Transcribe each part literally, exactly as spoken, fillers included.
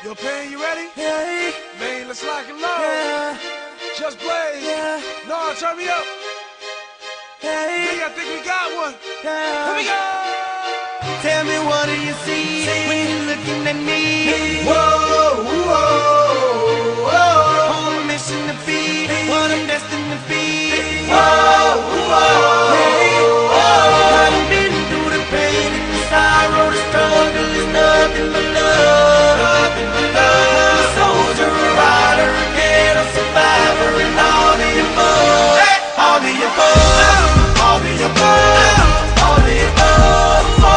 Yo, Pan, you ready? Yeah. Man, let's lock and load. Yeah. Just blaze. Yeah. No, turn me up. Yeah. Big, I think we got one. Yeah. Here we go. Tell me, what do you see, see when you're looking at me? Whoa, whoa, whoa. On a mission to be what I'm destined to be. Whoa, whoa, Hey. whoa. I've been through the pain and the sorrow, the struggle is nothing but love. Nothing but love. A soldier, a rider, a kid, a survivor, and all the above. Hey. All the above. All the above. All the above. Oh,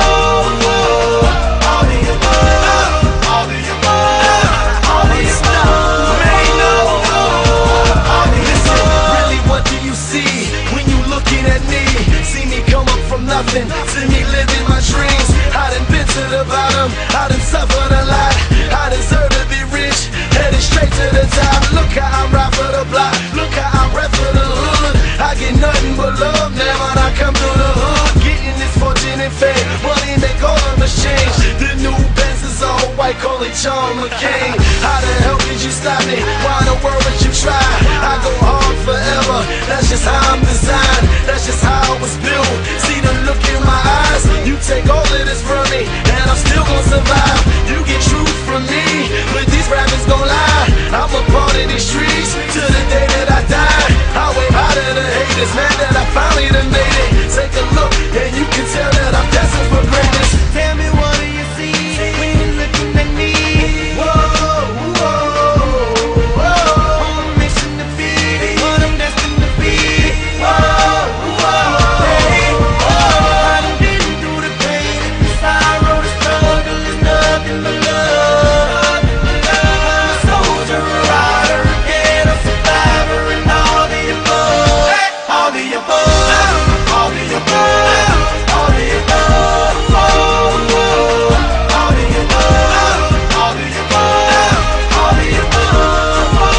oh. All the above. All the above. All the above. Man, no. All the above. Really, what do you see when you looking at me? See me come up from nothing, see me living my dreams. I done been to the bottom, I done suffered a lot. I deserve to be rich, headed straight to the top. Look how I ride for the block, look how I rap for the hood. I get nothing but love now when I come through the hood. Getting this fortune and fame, money make all of us change. The new Benz is all white, call it John McCain. How the hell did you stop me? Why in the world would you try? I go hard forever, that's just how I'm designed. That's just how I was built. See the look in my eyes, you take all of this from me, and I'm still gonna survive. You get truth from me, but these rappers gon' lie. I'm a part of these streets to the day that I die. I wave out of the haters, man, that I finally done made it. Take a look, and you can tell that I'm destined for greatness. Tell me, what do you see when you're looking at me? Whoa, whoa, whoa. On a mission to be what I'm destined to be. Whoa, whoa, Hey. whoa. I've been through the pain and the sorrow, the struggle is nothing but love. I'm a soldier, a rider, a kid, a survivor, and all the above. All the above. All the above. All the above. Oh, oh. All the above. All the above. All the above. Oh,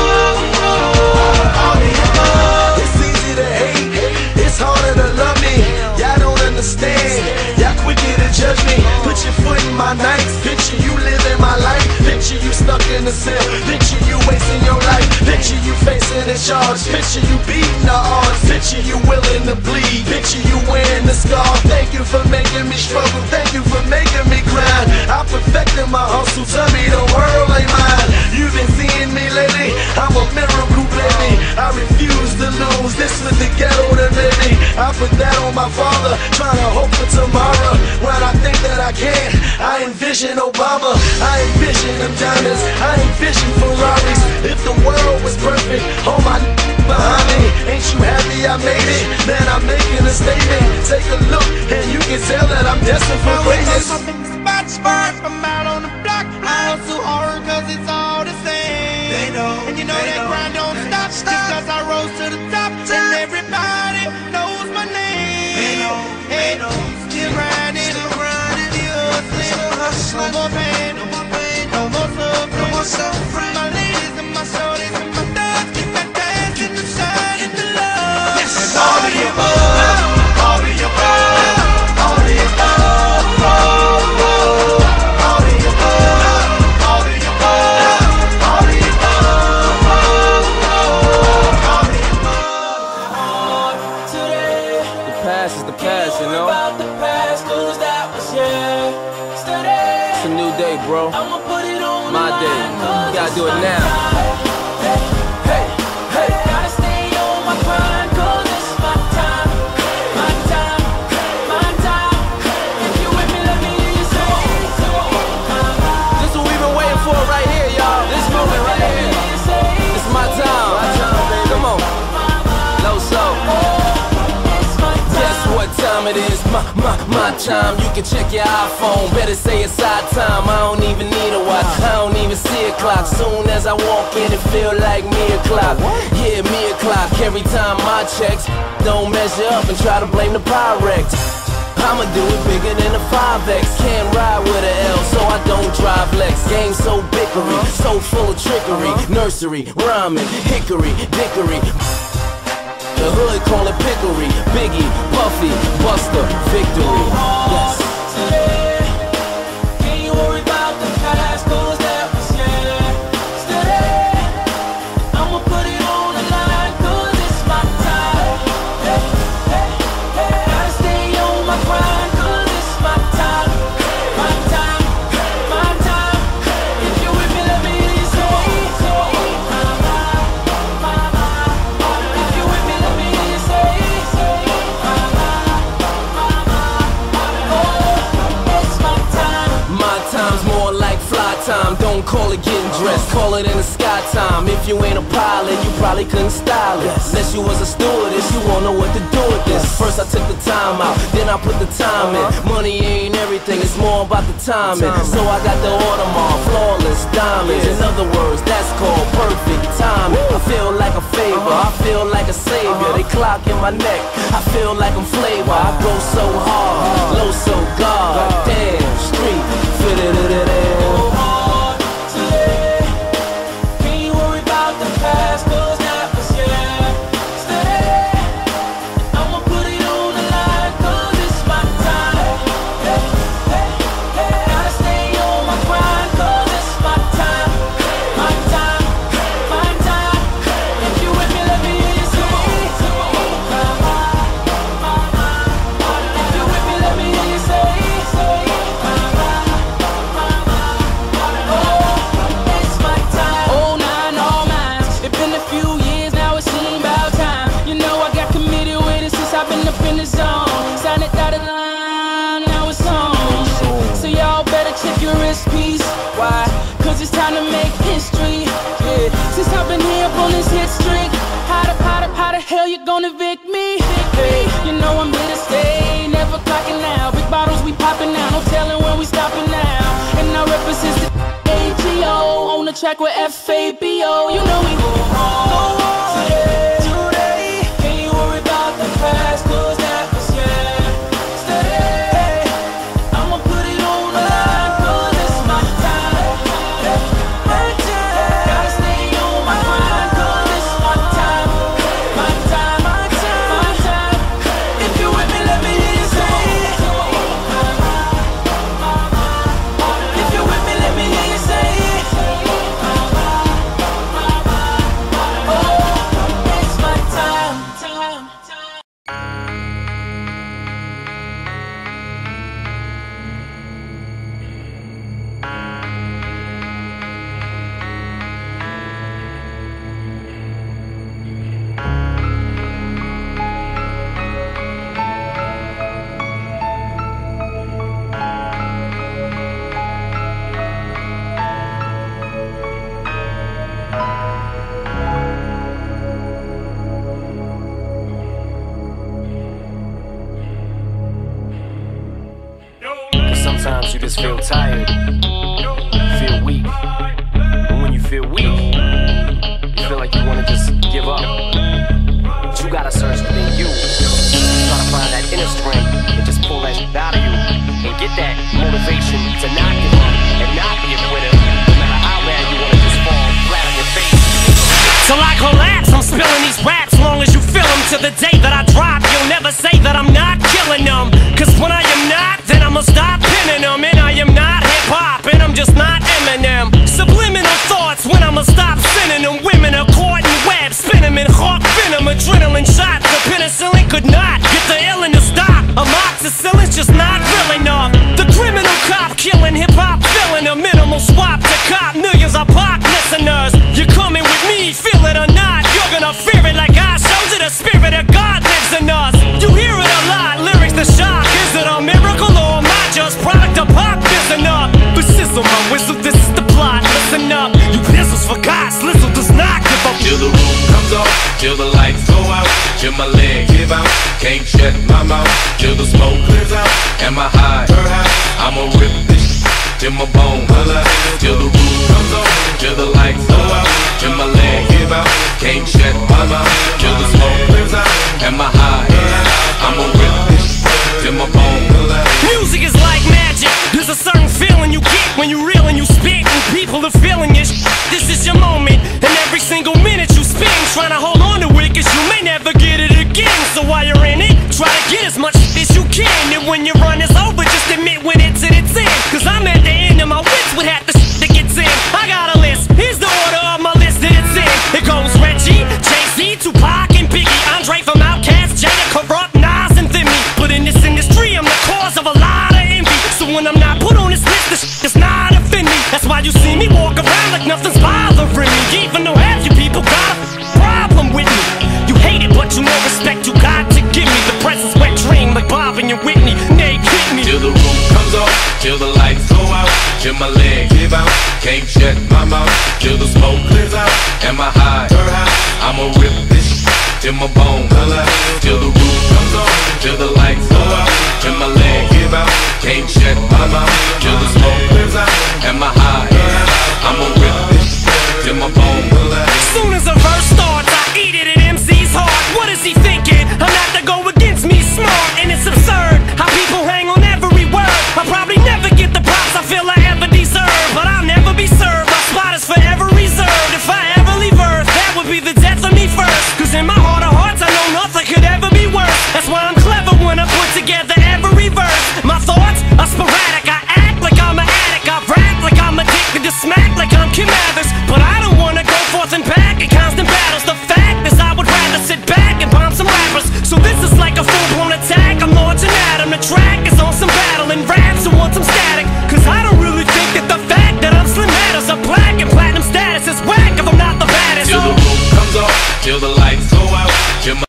oh. All the above. It's easy to hate, it's harder to love me. Y'all don't understand, y'all quicker to judge me. Put your foot in my nights, picture you living my life. Picture you stuck in the cell, picture you wasting your life. Picture you facing a charge, picture you beating the odds. Picture you willing to bleed, picture you wearing the scar. Thank you for making me struggle, thank you for making me grind. I perfected my hustle, tell me the world ain't mine. You've been seeing me lately, I'm a miracle baby. I refuse to lose, this was the ghetto that made me. I put that on my father, trying to hope for tomorrow. When I think that I can't, I envision Obama, I envision them diamonds, I envision Ferraris. If the world was perfect, all my behind me, ain't you happy I made it? Man, I'm making a statement. Take a look, and you can tell that I'm destined for greatness. Spot, spot, I'm out on the block. I hustle hard cause it's all the same. They know, and you know they that know, grind don't they stop. stop. Just cause I rose to the top. And everybody knows my name. They know, they Hey, know. still grinding, Still grinding, still hustling. still hustling. No more pain, No more pain, no more suffering. no more suffering. My ladies and my shorties and my thugs keep my dance in the shine in the love. Yes. And all the above, all the above, all the above, oh, oh. All the above, all the above, all the above, oh, oh. All the above. Today, The past is the past, you know? about the past, 'cause that was yesterday. It's a new day, bro. I'ma put it on My the day. line, 'cause You gotta it's do it my now. time. Hey, hey, hey. Gotta stay on my grind, 'cause it's my time. My time, my time. If you with me, let me hear you say so. This is what we've been waiting for right here, y'all. This moment right here. It's my time. My time, baby. Come on. Low slow. Guess what time it is? My, my, my time. You can check your iPhone. Better say it's our time. I don't even need a watch. I don't even see a clock. Soon as I walk in, it feel like me o'clock. Yeah, me o'clock. Every time my checks don't measure up and try to blame the Pyrex. I'ma do it bigger than a five X. Can't ride with a L, so I don't drive Lex. Game so bickery, so full of trickery. Nursery, rhyming, hickory, dickory. The hood call it Pickery, Biggie, Puffy, Buster, Victory. Yes. Today, can't you worry about the past, 'cause that was yesterday. don't call it getting dressed, call it in the sky time. If you ain't a pilot, you probably couldn't style it. Unless you was a stewardess, you won't know what to do with this. First I took the time out, then I put the time in. Money ain't everything, it's more about the timing. So I got the Audemars, flawless diamonds. In other words, that's called perfect timing. I feel like a favor, I feel like a savior. They clock in my neck, I feel like I'm flavor. I go so hard, low so God. Damn, street, fit it in it in. It's time to make history, yeah. Since I've been here up on this hit streak, how the, how the, how the hell you gonna evict me? Hey, you know I'm here to stay, never clocking out. Big bottles we popping out, no telling when we stopping now. And I represent the A G O on the track with F A B O. You know we go hard today, today. Can't you worry about the past, cause that was yesterday. I'ma put it on the line, cause it's my time. Sometimes you just feel tired, feel weak. And when you feel weak, you feel like you want to just give up. But you gotta search within you. Try to find that inner strength and just pull that shit out of you. And get that motivation to not give up and not be a quitter. No matter how bad you want to just fall flat on your face. Till I collapse, I'm spilling these raps. Long as you feel them to the day that I drop, you'll never say that I'm not killing them. Cause when I am not, then I'ma stop pinning them. And I am not hip-hop, and I'm just not Eminem. Subliminal thoughts when I'ma stop sending them. Women are caught in webs, spin them in hawk venom. Adrenaline shots, the penicillin could not get the illin to stop. Amoxicillin's just not real enough. The criminal cop killing hip-hop, filling a minimal swap to cop millions of pop listeners. You're coming with me, feel it or not, you're gonna fear it like I showed you. The spirit of God lives in us. You hear it a lot, lyrics the shock. Is it a miracle or am I just product of pop? Listen up, but sizzle my whistle, this is the plot. Listen up, you pistols for God, Slizzle does not give up. Till the roof comes off, till the lights go out, till my leg give out, can't shut my mouth, till the smoke clears out, and my high, I'ma rip this till my bone holla, till the roof comes off, till the lights go out, till my leg give out, can't shut my mouth, till the smoke clears out, and my high, I'ma rip this till my bone holla. Music is like magic, there's a certain feeling you get when you reel and you spit, and people are feeling it. This is your moment, and every single minute you spend trying to hold on to it, cause you may never get it again. So while you're in it, try to get as much as you can, and when your run is over, just admit when it's at its end. Cause I'm at the end of my wits with half the shit that gets in. I got a list, here's the order of my list that it's in. It goes Reggie, Jay-Z, Tupac, and Biggie, Andre from Outkast, Jada, Corrupt, Nas, and Thimmy. But in this industry, I'm the cause of a lot of envy. So when I'm not put on this list, this shit does not offend me. That's why you see me walk around like nothing's bothering me. Even though half you people got a problem with me. You hate it, but you know respect you got to give me. The presence wet dream like Bob and your Whitney. Nay, hit me. Till the roof comes off, till the lights go out, till my leg give out. Can't shut my mouth till the smoke clears out. Am I high? I'ma rip this till my bone pull out, till the roof comes on, till the lights go out, till my leg give out. Can't shut my mouth till the